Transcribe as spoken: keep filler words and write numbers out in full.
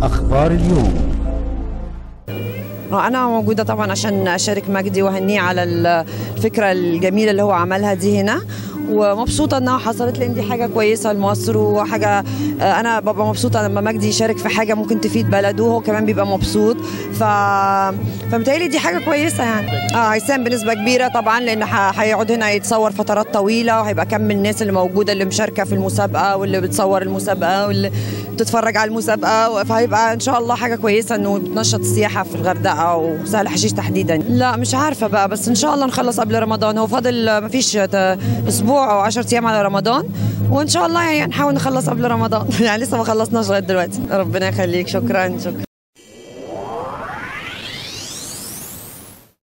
أخبار اليوم. أنا موجودة طبعا عشان أشارك مجدي وهنيه على الفكرة الجميلة اللي هو عملها دي هنا، ومبسوطة انها حصلت لان دي حاجة كويسة لمصر، وحاجة انا ببقى مبسوطة لما مجدي يشارك في حاجة ممكن تفيد بلده وهو كمان بيبقى مبسوط. ف فمتهيألي دي حاجة كويسة يعني. اه هيساهم بنسبة كبيرة طبعا لان هيقعد هنا يتصور فترات طويلة، وهيبقى كم من الناس اللي موجودة اللي مشاركة في المسابقة واللي بتصور المسابقة واللي بتتفرج على المسابقة، فهيبقى ان شاء الله حاجة كويسة انه بتنشط السياحة في الغردقة وسهل حشيش تحديدا. لا مش عارفة بقى، بس ان شاء الله نخلص قبل رمضان، هو فاضل مفيش اسبوع او عشرة ايام على رمضان، وان شاء الله يعني نحاول نخلص قبل رمضان يعني لسه ما خلصناش لغايه دلوقتي. ربنا يخليك، شكرا شكرا.